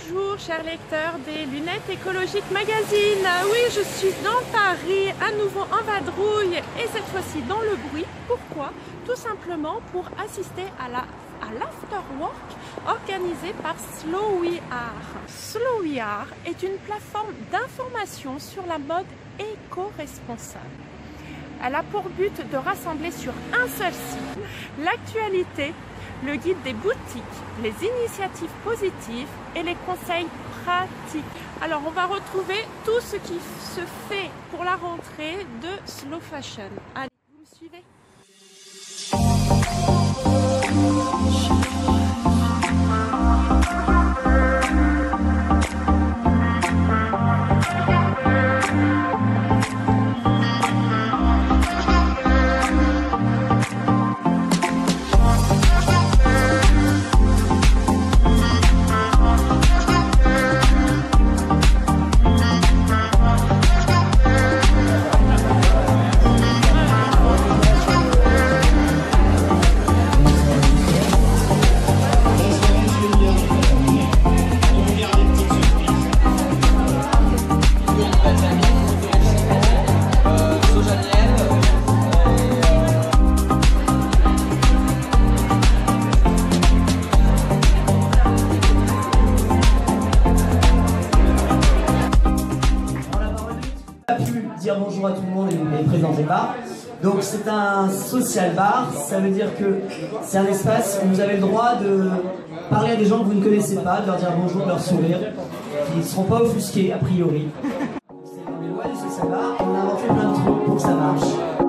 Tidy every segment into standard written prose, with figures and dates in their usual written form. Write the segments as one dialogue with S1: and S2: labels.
S1: Bonjour chers lecteurs des Lunettes Écologiques Magazine. Oui, je suis dans Paris, à nouveau en vadrouille et cette fois-ci dans le bruit. Pourquoi? Tout simplement pour assister à l'afterwork organisé par Slow We Are. Slow We Are est une plateforme d'information sur la mode éco-responsable. Elle a pour but de rassembler sur un seul site l'actualité, le guide des boutiques, les initiatives positives et les conseils pratiques. Alors on va retrouver tout ce qui se fait pour la rentrée de Slow Fashion. Allez, vous me suivez?
S2: Dire bonjour à tout le monde et vous ne les présentez pas. Donc c'est un social bar, ça veut dire que c'est un espace où vous avez le droit de parler à des gens que vous ne connaissez pas, de leur dire bonjour, de leur sourire, qui ne seront pas offusqués a priori. C'est dans les lois du social bar, on a inventé plein de trucs pour que ça marche.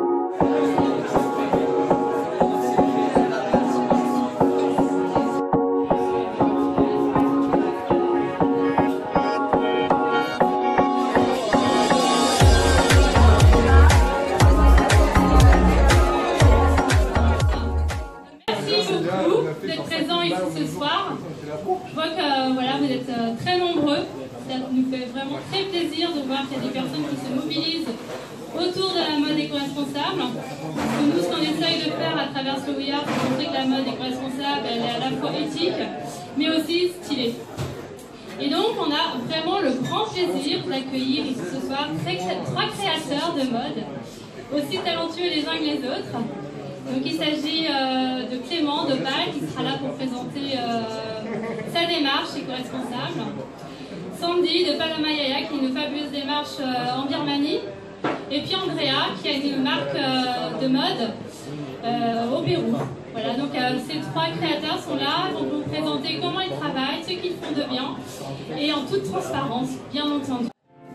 S3: D'être présents ici ce soir. Je vois que voilà, vous êtes très nombreux. Ça nous fait vraiment très plaisir de voir qu'il y a des personnes qui se mobilisent autour de la mode éco-responsable. Parce que nous, ce qu'on essaye de faire à travers Slow We Are, c'est montrer que la mode éco-responsable, elle est à la fois éthique, mais aussi stylée. Et donc, on a vraiment le grand plaisir d'accueillir ici ce soir trois créateurs de mode, aussi talentueux les uns que les autres. Donc il s'agit de Clément d'Opale qui sera là pour présenter sa démarche éco-responsable. Sandy de Paloma Yaya qui a une fabuleuse démarche en Birmanie. Et puis Andrea qui a une marque de mode au Pérou. Voilà, donc ces trois créateurs sont là, vont vous présenter comment ils travaillent, ce qu'ils font de bien et en toute transparence, bien entendu.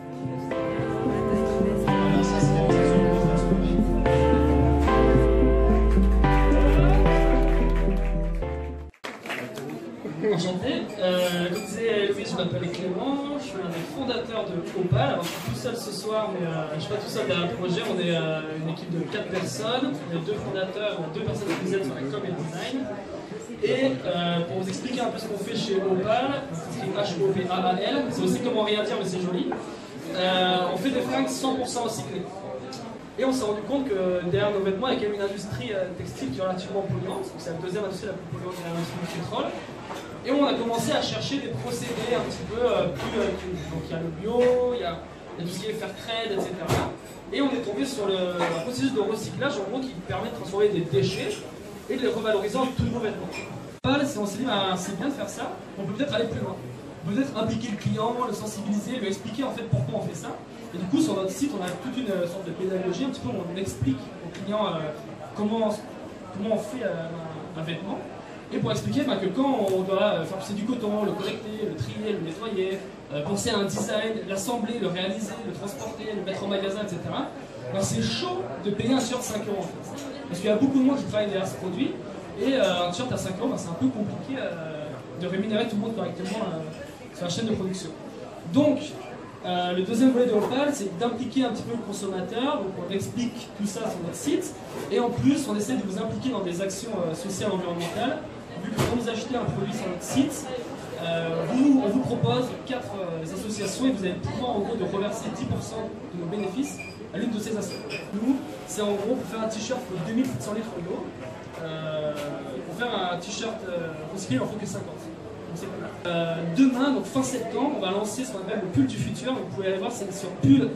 S4: Enchanté. Comme disait Louise, je m'appelle Clément, je suis un des fondateurs de Opale. Alors, je suis tout seul ce soir, mais je ne suis pas tout seul derrière le projet. On est une équipe de 4 personnes. On est 2 fondateurs, 2 personnes qui nous aident sur la com et le design. Et pour vous expliquer un peu ce qu'on fait chez Opale, c'est H-O-P-A-A-L, c'est aussi comment rien dire, mais c'est joli. On fait des fringues 100% recyclées. Et on s'est rendu compte que derrière nos vêtements, il y a quand même une industrie textile qui est relativement polluante. C'est la deuxième industrie la plus polluante derrière l'industrie du pétrole. Et on a commencé à chercher des procédés un petit peu plus... donc il y a le bio, il y a tout ce qui est fair trade, etc. Et on est tombé sur un processus de recyclage en gros qui permet de transformer des déchets et de les revaloriser en tout nouveaux vêtements. On s'est dit, c'est bien de faire ça, on peut peut-être aller plus loin. On peut peut-être impliquer le client, le sensibiliser, lui expliquer en fait pourquoi on fait ça. Et du coup sur notre site on a toute une sorte de pédagogie, un petit peu où on explique aux clients comment on fait un vêtement. Et pour expliquer que quand on doit faire pousser du coton, le collecter, le trier, le nettoyer, penser à un design, l'assembler, le réaliser, le transporter, le mettre en magasin, etc. C'est chaud de payer un t-shirt 5 € en fait. Parce qu'il y a beaucoup de monde qui travaille derrière ce produit. Et un t-shirt à 5 €, c'est un peu compliqué de rémunérer tout le monde correctement sur la chaîne de production. Donc, le deuxième volet de Opale, c'est d'impliquer un petit peu le consommateur. Donc on explique tout ça sur notre site. Et en plus, on essaie de vous impliquer dans des actions sociales, environnementales. Vu que quand vous achetez un produit sur notre site, on vous propose 4 associations et vous avez le pouvoir en gros de reverser 10% de nos bénéfices à l'une de ces associations. Nous, c'est en gros pour faire un t-shirt, il faut 2700 litres d'eau. Pour faire un t-shirt recyclé, il en faut que 50. Demain, donc fin septembre, on va lancer ce qu'on appelle le pull du futur. Vous pouvez aller voir, c'est sur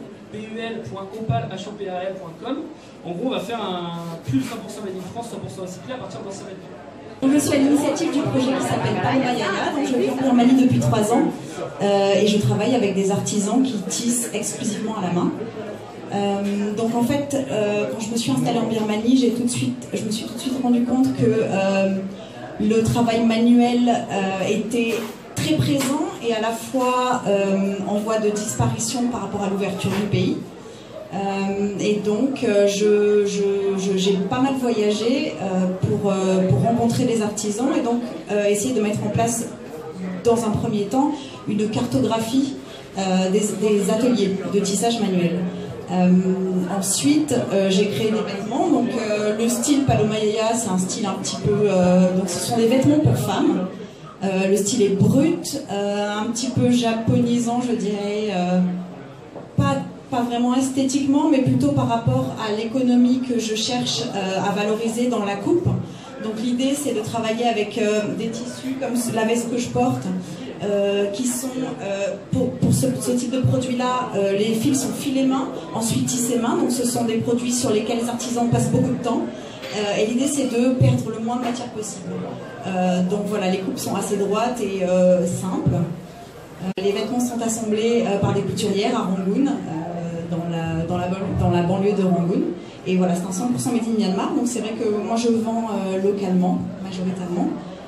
S4: pull.opal.com. En gros, on va faire un pull 100% made in France, 100% recyclé à partir d'anciens vêtements.
S5: Je suis à l'initiative du projet qui s'appelle Palma Yaya, donc je vis en Birmanie depuis 3 ans et je travaille avec des artisans qui tissent exclusivement à la main. Donc en fait, quand je me suis installée en Birmanie, je me suis tout de suite rendu compte que le travail manuel était très présent et à la fois en voie de disparition par rapport à l'ouverture du pays. Et donc j'ai pas mal voyagé pour rencontrer des artisans et donc essayer de mettre en place dans un premier temps une cartographie des ateliers de tissage manuel. Ensuite j'ai créé des vêtements, donc le style Palma Yaya, c'est un style un petit peu donc ce sont des vêtements pour femmes. Le style est brut, un petit peu japonisant, je dirais, pas vraiment esthétiquement, mais plutôt par rapport à l'économie que je cherche à valoriser dans la coupe. Donc l'idée, c'est de travailler avec des tissus comme la veste que je porte, qui sont, pour ce type de produit-là, les fils sont filés main, ensuite tissés main, donc ce sont des produits sur lesquels les artisans passent beaucoup de temps. Et l'idée, c'est de perdre le moins de matière possible. Donc voilà, les coupes sont assez droites et simples. Les vêtements sont assemblés par des couturières à Rangoon, dans la banlieue de Rangoon. Et voilà, c'est un 100% made in Myanmar, donc c'est vrai que moi je vends localement, majoritairement.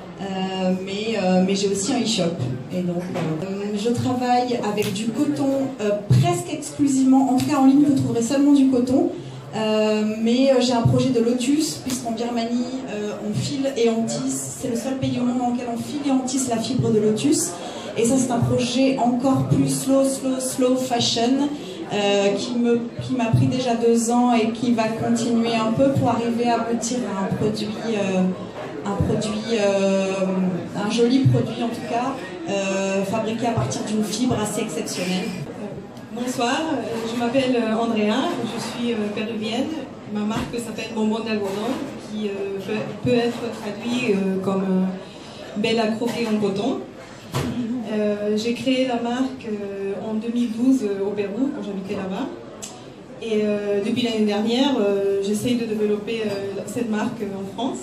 S5: Mais j'ai aussi un e-shop. Et donc je travaille avec du coton presque exclusivement, en tout cas en ligne vous trouverez seulement du coton. Mais j'ai un projet de lotus, puisqu'en Birmanie, on file et on tisse. C'est le seul pays au monde dans lequel on file et on tisse la fibre de lotus. Et ça, c'est un projet encore plus slow fashion, qui m'a pris déjà 2 ans et qui va continuer un peu pour arriver à aboutir à un joli produit en tout cas, fabriqué à partir d'une fibre assez exceptionnelle.
S6: Bonsoir, je m'appelle Andrea, je suis péruvienne. Ma marque s'appelle Bonbon d'algodon, qui peut être traduit comme belle à croquer en coton. J'ai créé la marque en 2012 au Pérou, quand j'habitais là-bas. Et depuis l'année dernière, j'essaye de développer cette marque en France.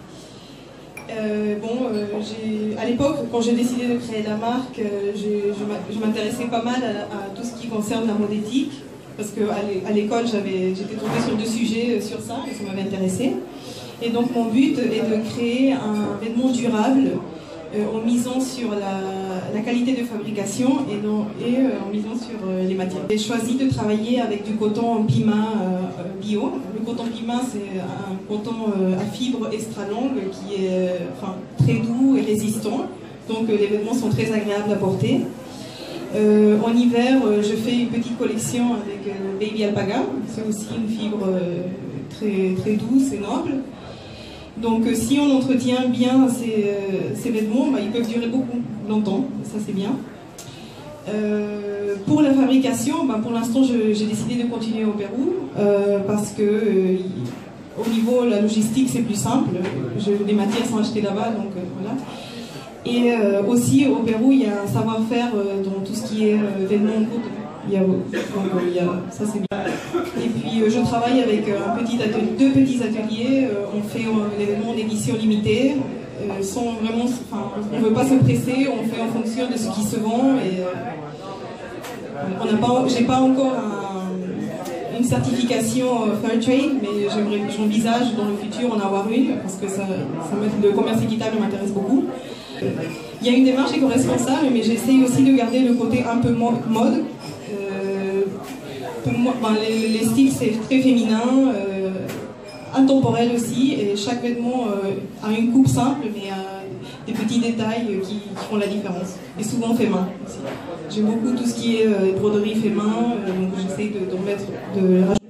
S6: À l'époque, quand j'ai décidé de créer la marque, je m'intéressais pas mal à tout ce qui concerne la mode éthique, parce qu'à l'école, j'étais tombée sur 2 sujets sur ça, et ça m'avait intéressée. Et donc mon but est de créer un vêtement durable en misant sur la qualité de fabrication et en misant sur les matières. J'ai choisi de travailler avec du coton Pima bio. Le coton Pima, c'est un coton à fibre extra longue qui est très doux et résistant. Donc les vêtements sont très agréables à porter. En hiver, je fais une petite collection avec Baby Alpaga. C'est aussi une fibre très douce et noble. Donc si on entretient bien ces vêtements, ils peuvent durer beaucoup longtemps, ça c'est bien. Pour la fabrication, pour l'instant j'ai décidé de continuer au Pérou parce que au niveau de la logistique c'est plus simple, les matières sont achetées là-bas, donc voilà. Et aussi au Pérou il y a un savoir-faire dans tout ce qui est vêtements en coton. Ça c'est bien. Et puis je travaille avec 2 petits ateliers, on fait les vêtements en édition limitée, on ne veut pas se presser, on fait en fonction de ce qui se vend. Et j'ai pas encore une certification Fairtrade, mais j'envisage dans le futur en avoir une, parce que le commerce équitable m'intéresse beaucoup. Il y a une démarche éco-responsable, mais j'essaye aussi de garder le côté un peu mode. Pour moi, les styles c'est très féminin, intemporel aussi, et chaque vêtement a une coupe simple, mais des petits détails qui font la différence. Et souvent fait main aussi. J'aime beaucoup tout ce qui est broderie fait main, donc j'essaie de rajouter.